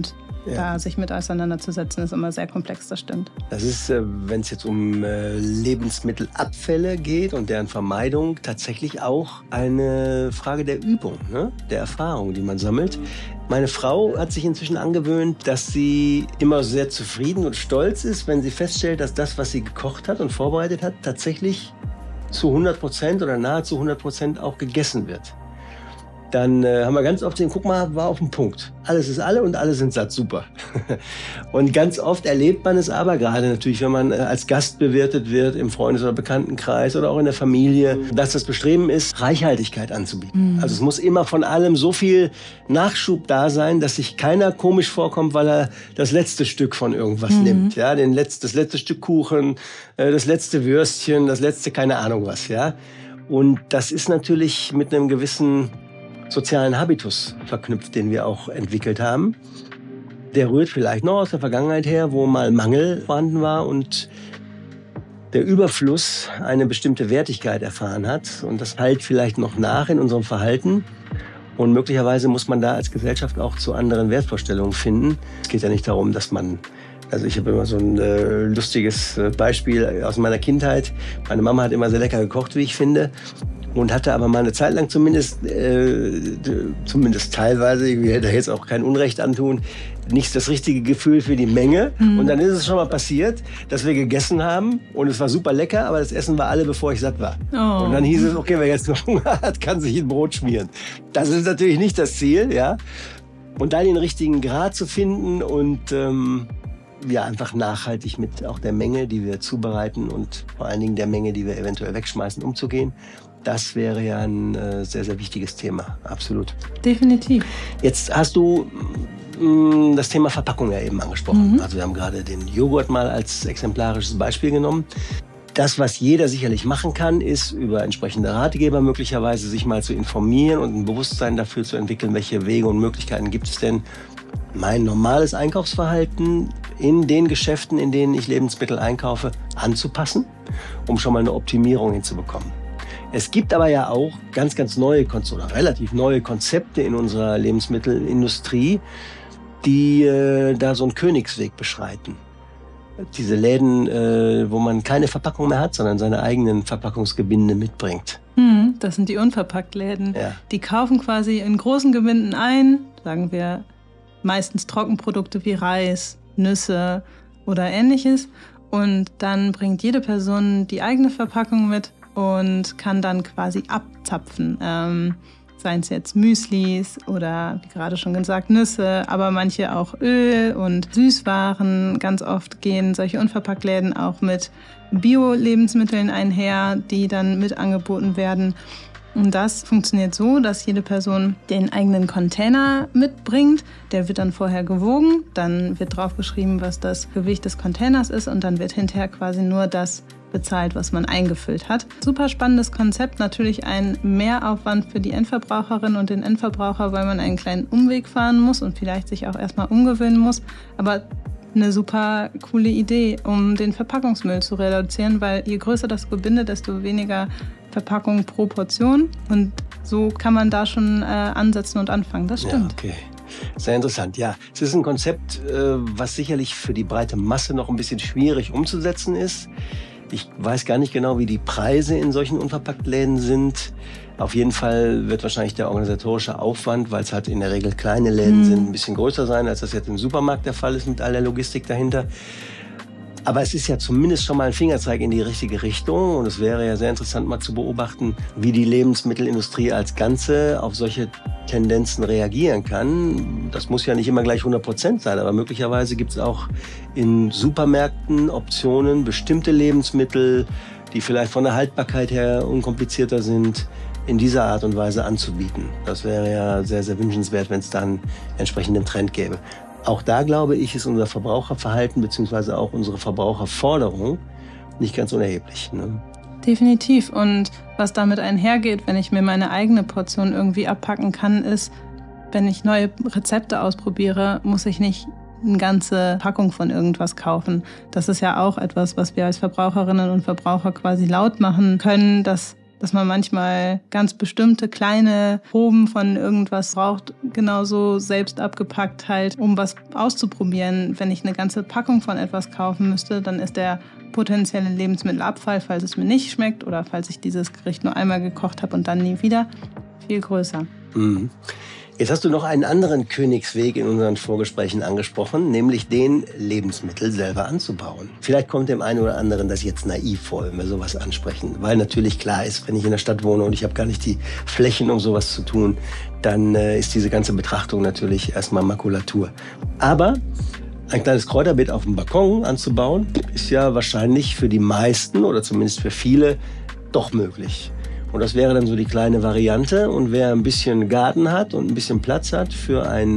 da sich mit auseinanderzusetzen, ist immer sehr komplex, das stimmt. Das ist, wenn es jetzt um Lebensmittelabfälle geht und deren Vermeidung, tatsächlich auch eine Frage der Übung, ne? Der Erfahrung, die man sammelt. Meine Frau hat sich inzwischen angewöhnt, dass sie immer sehr zufrieden und stolz ist, wenn sie feststellt, dass das, was sie gekocht hat und vorbereitet hat, tatsächlich zu 100% oder nahezu 100% auch gegessen wird. Dann haben wir ganz oft gesehen, guck mal, war auf dem Punkt. Alles ist alle und alle sind satt, super. Und ganz oft erlebt man es aber, gerade natürlich, wenn man als Gast bewirtet wird im Freundes- oder Bekanntenkreis oder auch in der Familie, dass das Bestreben ist, Reichhaltigkeit anzubieten. Also es muss immer von allem so viel Nachschub da sein, dass sich keiner komisch vorkommt, weil er das letzte Stück von irgendwas nimmt. Ja, das letzte Stück Kuchen, das letzte Würstchen, das letzte keine Ahnung was. Ja, und das ist natürlich mit einem gewissen sozialen Habitus verknüpft, den wir auch entwickelt haben. Der rührt vielleicht noch aus der Vergangenheit her, wo mal Mangel vorhanden war und der Überfluss eine bestimmte Wertigkeit erfahren hat. Und das hallt vielleicht noch nach in unserem Verhalten. Und möglicherweise muss man da als Gesellschaft auch zu anderen Wertvorstellungen finden. Es geht ja nicht darum, dass man... Also ich habe immer so ein lustiges Beispiel aus meiner Kindheit. Meine Mama hat immer sehr lecker gekocht, wie ich finde. Und hatte aber mal eine Zeit lang zumindest teilweise, ich will da jetzt auch kein Unrecht antun, nicht das richtige Gefühl für die Menge. Und dann ist es schon mal passiert, dass wir gegessen haben und es war super lecker, aber das Essen war alle, bevor ich satt war. Und dann hieß es, okay, wer jetzt noch Hunger hat, kann sich ein Brot schmieren. Das ist natürlich nicht das Ziel, ja. Und dann den richtigen Grad zu finden und einfach nachhaltig mit auch der Menge, die wir zubereiten und vor allen Dingen der Menge, die wir eventuell wegschmeißen, umzugehen. Das wäre ja ein sehr, sehr wichtiges Thema, absolut. Definitiv. Jetzt hast du das Thema Verpackung ja eben angesprochen. Also wir haben gerade den Joghurt mal als exemplarisches Beispiel genommen. Das, was jeder sicherlich machen kann, ist über entsprechende Ratgeber möglicherweise sich mal zu informieren und ein Bewusstsein dafür zu entwickeln, welche Wege und Möglichkeiten gibt es denn, mein normales Einkaufsverhalten in den Geschäften, in denen ich Lebensmittel einkaufe, anzupassen, um schon mal eine Optimierung hinzubekommen. Es gibt aber ja auch ganz, ganz neue oder relativ neue Konzepte in unserer Lebensmittelindustrie, die da so einen Königsweg beschreiten. Diese Läden, wo man keine Verpackung mehr hat, sondern seine eigenen Verpackungsgebinde mitbringt. Das sind die Unverpacktläden. Ja. Die kaufen quasi in großen Gebinden ein, sagen wir meistens Trockenprodukte wie Reis, Nüsse oder Ähnliches. Und dann bringt jede Person die eigene Verpackung mit und kann dann quasi abzapfen. Seien es jetzt Müslis oder, wie gerade schon gesagt, Nüsse, aber manche auch Öl und Süßwaren. Ganz oft gehen solche Unverpacktläden auch mit Bio-Lebensmitteln einher, die dann mit angeboten werden. Und das funktioniert so, dass jede Person den eigenen Container mitbringt. Der wird dann vorher gewogen, dann wird draufgeschrieben, was das Gewicht des Containers ist und dann wird hinterher quasi nur das bezahlt, was man eingefüllt hat. Super spannendes Konzept, natürlich ein Mehraufwand für die Endverbraucherin und den Endverbraucher, weil man einen kleinen Umweg fahren muss und vielleicht sich auch erstmal umgewöhnen muss. Aber eine super coole Idee, um den Verpackungsmüll zu reduzieren, weil je größer das Gebinde, desto weniger Verpackung pro Portion. Und so kann man da schon ansetzen und anfangen. Das stimmt. Ja, okay. Sehr interessant. Ja, es ist ein Konzept, was sicherlich für die breite Masse noch ein bisschen schwierig umzusetzen ist. Ich weiß gar nicht genau, wie die Preise in solchen Unverpacktläden sind. Auf jeden Fall wird wahrscheinlich der organisatorische Aufwand, weil es halt in der Regel kleine Läden sind, ein bisschen größer sein, als das jetzt im Supermarkt der Fall ist mit all der Logistik dahinter. Aber es ist ja zumindest schon mal ein Fingerzeig in die richtige Richtung. Und es wäre ja sehr interessant mal zu beobachten, wie die Lebensmittelindustrie als Ganze auf solche Tendenzen reagieren kann. Das muss ja nicht immer gleich 100% sein, aber möglicherweise gibt es auch in Supermärkten Optionen, bestimmte Lebensmittel, die vielleicht von der Haltbarkeit her unkomplizierter sind, in dieser Art und Weise anzubieten. Das wäre ja sehr, sehr wünschenswert, wenn es da einen entsprechenden Trend gäbe. Auch da, glaube ich, ist unser Verbraucherverhalten bzw. auch unsere Verbraucherforderung nicht ganz unerheblich. Ne? Definitiv. Und was damit einhergeht, wenn ich mir meine eigene Portion irgendwie abpacken kann, ist, wenn ich neue Rezepte ausprobiere, muss ich nicht eine ganze Packung von irgendwas kaufen. Das ist ja auch etwas, was wir als Verbraucherinnen und Verbraucher quasi laut machen können, dass dass man manchmal ganz bestimmte kleine Proben von irgendwas braucht, genauso selbst abgepackt halt, um was auszuprobieren. Wenn ich eine ganze Packung von etwas kaufen müsste, dann ist der potenzielle Lebensmittelabfall, falls es mir nicht schmeckt oder falls ich dieses Gericht nur einmal gekocht habe und dann nie wieder, viel größer. Mhm. Jetzt hast du noch einen anderen Königsweg in unseren Vorgesprächen angesprochen, nämlich den Lebensmittel selber anzubauen. Vielleicht kommt dem einen oder anderen das jetzt naiv vor, wenn wir sowas ansprechen. Weil natürlich klar ist, wenn ich in der Stadt wohne und ich habe gar nicht die Flächen, um sowas zu tun, dann ist diese ganze Betrachtung natürlich erstmal Makulatur. Aber ein kleines Kräuterbeet auf dem Balkon anzubauen, ist ja wahrscheinlich für die meisten oder zumindest für viele doch möglich. Und das wäre dann so die kleine Variante. Und wer ein bisschen Garten hat und ein bisschen Platz hat für ein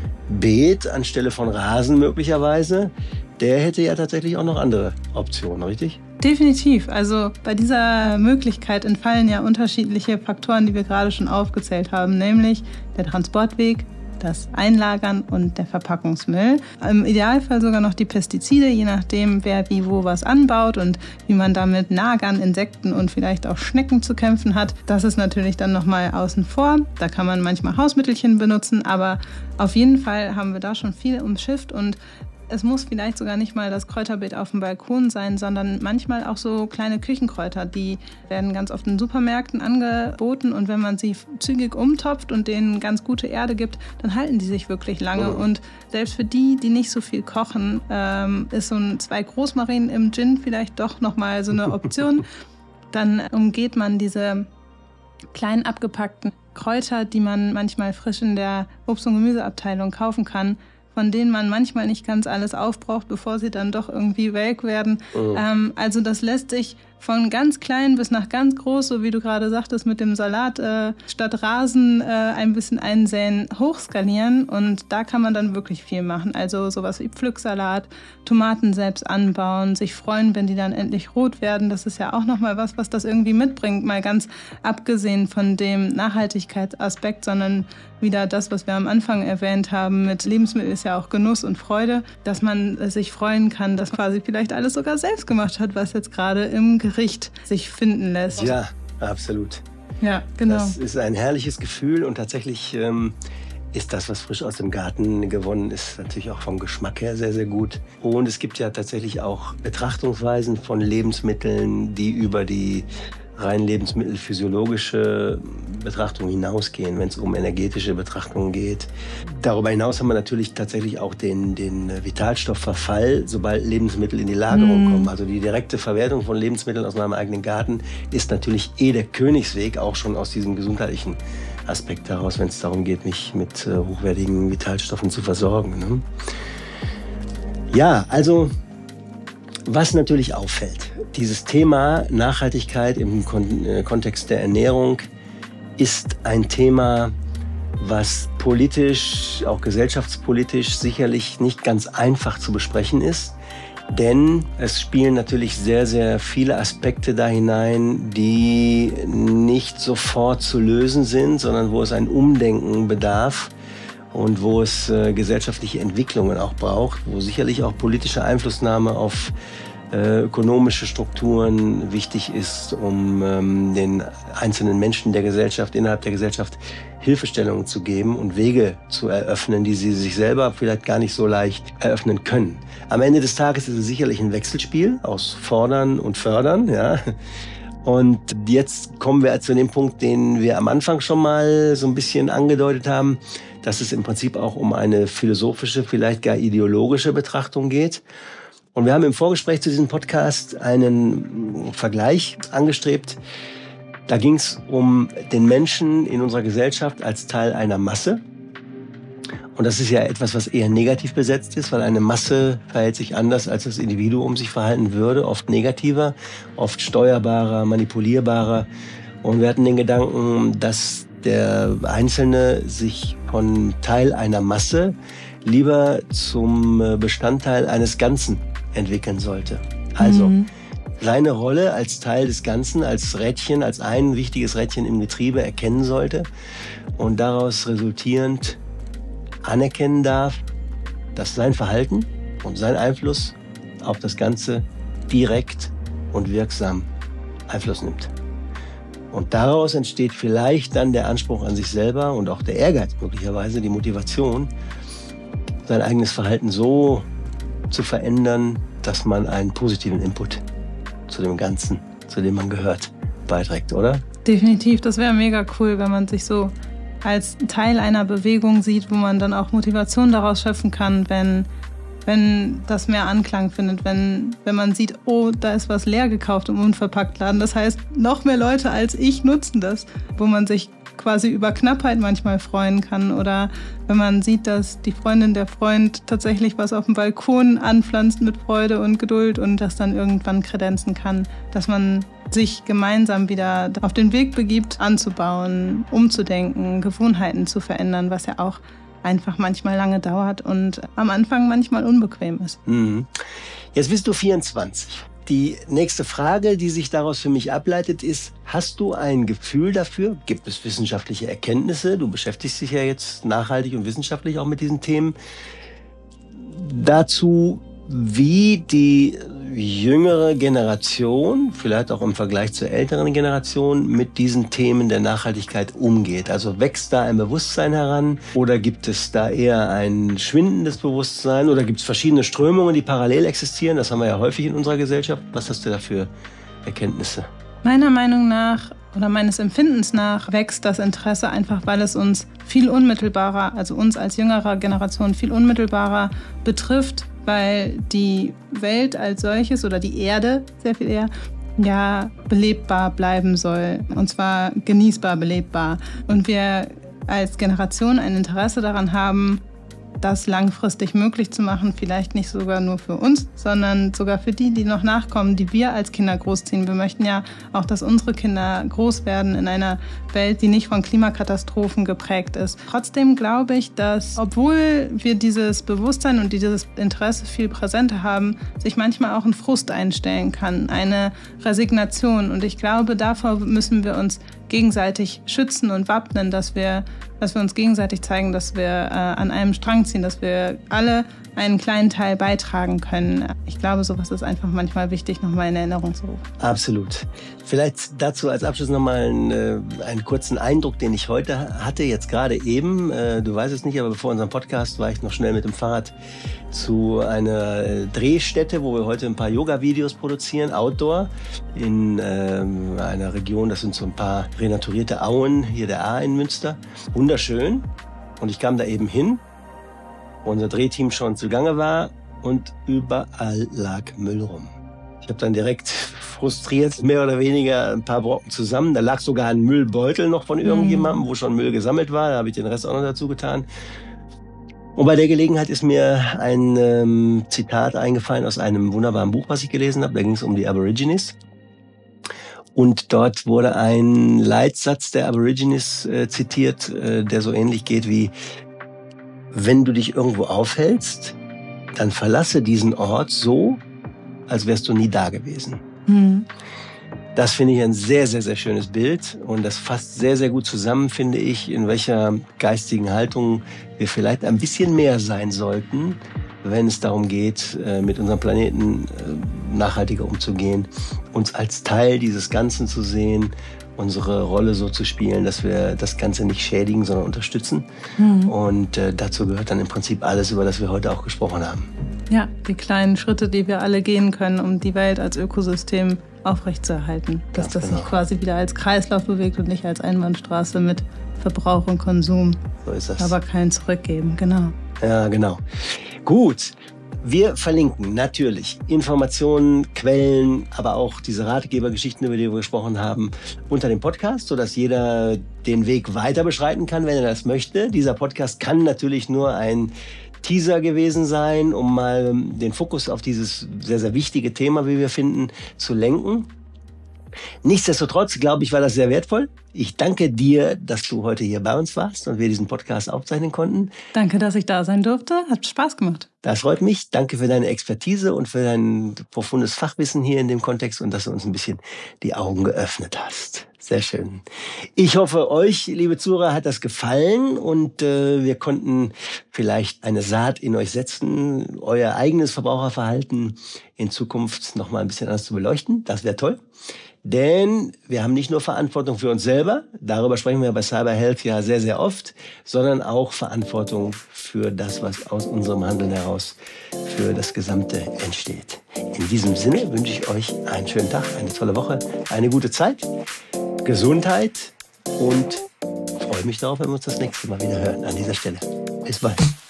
Beet anstelle von Rasen möglicherweise, der hätte ja tatsächlich auch noch andere Optionen, richtig? Definitiv. Also bei dieser Möglichkeit entfallen ja unterschiedliche Faktoren, die wir gerade schon aufgezählt haben, nämlich der Transportweg, das Einlagern und der Verpackungsmüll. Im Idealfall sogar noch die Pestizide, je nachdem, wer wie wo was anbaut und wie man damit Nagern, Insekten und vielleicht auch Schnecken zu kämpfen hat. Das ist natürlich dann nochmal außen vor. Da kann man manchmal Hausmittelchen benutzen, aber auf jeden Fall haben wir da schon viel umschifft und es muss vielleicht sogar nicht mal das Kräuterbeet auf dem Balkon sein, sondern manchmal auch so kleine Küchenkräuter. Die werden ganz oft in Supermärkten angeboten und wenn man sie zügig umtopft und denen ganz gute Erde gibt, dann halten die sich wirklich lange. Und selbst für die, die nicht so viel kochen, ist so 2 Großmarinen im Gin vielleicht doch nochmal so eine Option. Dann umgeht man diese kleinen abgepackten Kräuter, die man manchmal frisch in der Obst- und Gemüseabteilung kaufen kann, von denen man manchmal nicht ganz alles aufbraucht, bevor sie dann doch irgendwie welk werden. Also das lässt sich von ganz klein bis nach ganz groß, so wie du gerade sagtest, mit dem Salat statt Rasen ein bisschen einsäen, hochskalieren. Und da kann man dann wirklich viel machen. Also sowas wie Pflücksalat, Tomaten selbst anbauen, sich freuen, wenn die dann endlich rot werden. Das ist ja auch nochmal was das irgendwie mitbringt. Mal ganz abgesehen von dem Nachhaltigkeitsaspekt, sondern wieder das, was wir am Anfang erwähnt haben, mit Lebensmitteln ist ja auch Genuss und Freude, dass man sich freuen kann, dass quasi vielleicht alles sogar selbst gemacht hat, was jetzt gerade im Gericht sich finden lässt. Ja, absolut. Ja, genau. Das ist ein herrliches Gefühl und tatsächlich ist das, was frisch aus dem Garten gewonnen ist, natürlich auch vom Geschmack her sehr, sehr gut. Und es gibt ja tatsächlich auch Betrachtungsweisen von Lebensmitteln, die über die rein lebensmittelphysiologische Betrachtung hinausgehen, wenn es um energetische Betrachtungen geht. Darüber hinaus haben wir natürlich tatsächlich auch den Vitalstoffverfall, sobald Lebensmittel in die Lagerung kommen. Also die direkte Verwertung von Lebensmitteln aus meinem eigenen Garten ist natürlich der Königsweg, auch schon aus diesem gesundheitlichen Aspekt heraus, wenn es darum geht, mich mit hochwertigen Vitalstoffen zu versorgen. Ne? Ja, also was natürlich auffällt, dieses Thema Nachhaltigkeit im Kontext der Ernährung ist ein Thema, was politisch, auch gesellschaftspolitisch sicherlich nicht ganz einfach zu besprechen ist. Denn es spielen natürlich sehr, sehr viele Aspekte da hinein, die nicht sofort zu lösen sind, sondern wo es ein Umdenken bedarf und wo es gesellschaftliche Entwicklungen auch braucht, wo sicherlich auch politische Einflussnahme auf ökonomische Strukturen wichtig ist, um den einzelnen Menschen der Gesellschaft, innerhalb der Gesellschaft Hilfestellungen zu geben und Wege zu eröffnen, die sie sich selber vielleicht gar nicht so leicht eröffnen können. Am Ende des Tages ist es sicherlich ein Wechselspiel aus Fordern und Fördern, ja. Und jetzt kommen wir zu dem Punkt, den wir am Anfang schon mal so ein bisschen angedeutet haben, dass es im Prinzip auch um eine philosophische, vielleicht gar ideologische Betrachtung geht. Und wir haben im Vorgespräch zu diesem Podcast einen Vergleich angestrebt. Da ging es um den Menschen in unserer Gesellschaft als Teil einer Masse. Und das ist ja etwas, was eher negativ besetzt ist, weil eine Masse verhält sich anders, als das Individuum sich verhalten würde. Oft negativer, oft steuerbarer, manipulierbarer. Und wir hatten den Gedanken, dass der Einzelne sich von Teil einer Masse lieber zum Bestandteil eines Ganzen entwickeln sollte. Also seine Rolle als Teil des Ganzen, als Rädchen, als ein wichtiges Rädchen im Getriebe erkennen sollte und daraus resultierend anerkennen darf, dass sein Verhalten und sein Einfluss auf das Ganze direkt und wirksam Einfluss nimmt. Und daraus entsteht vielleicht dann der Anspruch an sich selber und auch der Ehrgeiz möglicherweise, die Motivation, sein eigenes Verhalten so zu verändern, dass man einen positiven Input zu dem Ganzen, zu dem man gehört, beiträgt, oder? Definitiv, das wäre mega cool, wenn man sich so als Teil einer Bewegung sieht, wo man dann auch Motivation daraus schöpfen kann, wenn das mehr Anklang findet, wenn man sieht, oh, da ist was leer gekauft im Unverpacktladen. Das heißt, noch mehr Leute als ich nutzen das, wo man sich quasi über Knappheit manchmal freuen kann. Oder wenn man sieht, dass die Freundin, der Freund tatsächlich was auf dem Balkon anpflanzt mit Freude und Geduld und das dann irgendwann kredenzen kann, dass man sich gemeinsam wieder auf den Weg begibt, anzubauen, umzudenken, Gewohnheiten zu verändern, was ja auch einfach manchmal lange dauert und am Anfang manchmal unbequem ist. Jetzt bist du 24. Die nächste Frage, die sich daraus für mich ableitet, ist, hast du ein Gefühl dafür? Gibt es wissenschaftliche Erkenntnisse? Du beschäftigst dich ja jetzt nachhaltig und wissenschaftlich auch mit diesen Themen. Dazu, wie die jüngere Generation, vielleicht auch im Vergleich zur älteren Generation, mit diesen Themen der Nachhaltigkeit umgeht. Also wächst da ein Bewusstsein heran oder gibt es da eher ein schwindendes Bewusstsein oder gibt es verschiedene Strömungen, die parallel existieren? Das haben wir ja häufig in unserer Gesellschaft. Was hast du da für Erkenntnisse? Meiner Meinung nach oder meines Empfindens nach wächst das Interesse einfach, weil es uns viel unmittelbarer, also uns als jüngere Generation viel unmittelbarer betrifft, weil die Welt als solches oder die Erde sehr viel eher ja belebbar bleiben soll und zwar genießbar belebbar und wir als Generation ein Interesse daran haben, das langfristig möglich zu machen, vielleicht nicht sogar nur für uns, sondern sogar für die noch nachkommen, die wir als Kinder großziehen. Wir möchten ja auch, dass unsere Kinder groß werden in einer Welt, die nicht von Klimakatastrophen geprägt ist. Trotzdem glaube ich, dass, obwohl wir dieses Bewusstsein und dieses Interesse viel präsenter haben, sich manchmal auch ein Frust einstellen kann, eine Resignation. Und ich glaube, davor müssen wir uns gegenseitig schützen und wappnen, dass wir uns gegenseitig zeigen, dass wir an einem Strang ziehen, dass wir alle einen kleinen Teil beitragen können. Ich glaube, sowas ist einfach manchmal wichtig, nochmal in Erinnerung zu rufen. Absolut. Vielleicht dazu als Abschluss nochmal einen kurzen Eindruck, den ich heute hatte, jetzt gerade eben. Du weißt es nicht, aber bevor unserem Podcast war ich noch schnell mit dem Fahrrad zu einer Drehstätte, wo wir heute ein paar Yoga-Videos produzieren, Outdoor, in einer Region, das sind so ein paar renaturierte Auen, hier der Ahr in Münster. Wunderschön. Und ich kam da eben hin, wo unser Drehteam schon zugange war und überall lag Müll rum. Ich habe dann direkt frustriert, mehr oder weniger ein paar Brocken zusammen. Da lag sogar ein Müllbeutel noch von irgendjemandem, wo schon Müll gesammelt war. Da habe ich den Rest auch noch dazu getan. Und bei der Gelegenheit ist mir ein Zitat eingefallen aus einem wunderbaren Buch, was ich gelesen habe. Da ging es um die Aborigines. Und dort wurde ein Leitsatz der Aborigines zitiert, der so ähnlich geht wie: Wenn du dich irgendwo aufhältst, dann verlasse diesen Ort so, als wärst du nie da gewesen. Das finde ich ein sehr, sehr, sehr schönes Bild und das fasst sehr, sehr gut zusammen, finde ich, in welcher geistigen Haltung wir vielleicht ein bisschen mehr sein sollten, wenn es darum geht, mit unserem Planeten nachhaltiger umzugehen, uns als Teil dieses Ganzen zu sehen, unsere Rolle so zu spielen, dass wir das Ganze nicht schädigen, sondern unterstützen. Und dazu gehört dann im Prinzip alles, über das wir heute auch gesprochen haben. Ja, die kleinen Schritte, die wir alle gehen können, um die Welt als Ökosystem aufrechtzuerhalten. Dass das sich quasi wieder als Kreislauf bewegt und nicht als Einbahnstraße mit Verbrauch und Konsum. So ist das. Aber kein Zurückgeben, genau. Ja, genau. Gut. Wir verlinken natürlich Informationen, Quellen, aber auch diese Ratgebergeschichten, über die wir gesprochen haben, unter dem Podcast, sodass jeder den Weg weiter beschreiten kann, wenn er das möchte. Dieser Podcast kann natürlich nur ein Teaser gewesen sein, um mal den Fokus auf dieses sehr, sehr wichtige Thema, wie wir finden, zu lenken. Nichtsdestotrotz, glaube ich, war das sehr wertvoll. Ich danke dir, dass du heute hier bei uns warst und wir diesen Podcast aufzeichnen konnten. Danke, dass ich da sein durfte. Hat Spaß gemacht. Das freut mich. Danke für deine Expertise und für dein profundes Fachwissen hier in dem Kontext und dass du uns ein bisschen die Augen geöffnet hast. Sehr schön. Ich hoffe, euch, liebe Zuhörer, hat das gefallen und wir konnten vielleicht eine Saat in euch setzen, euer eigenes Verbraucherverhalten in Zukunft noch mal ein bisschen anders zu beleuchten. Das wäre toll. Denn wir haben nicht nur Verantwortung für uns selber, darüber sprechen wir bei Cyber Health ja sehr, sehr oft, sondern auch Verantwortung für das, was aus unserem Handeln heraus für das Gesamte entsteht. In diesem Sinne wünsche ich euch einen schönen Tag, eine tolle Woche, eine gute Zeit, Gesundheit und freue mich darauf, wenn wir uns das nächste Mal wieder hören an dieser Stelle. Bis bald.